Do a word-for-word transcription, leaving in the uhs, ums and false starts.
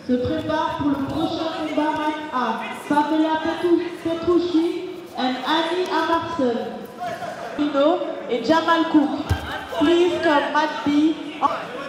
se préparent pour le prochain combat match A. Pamela Petrucci et Annie Amarson. Pino et Jamal Cook. Please come match B.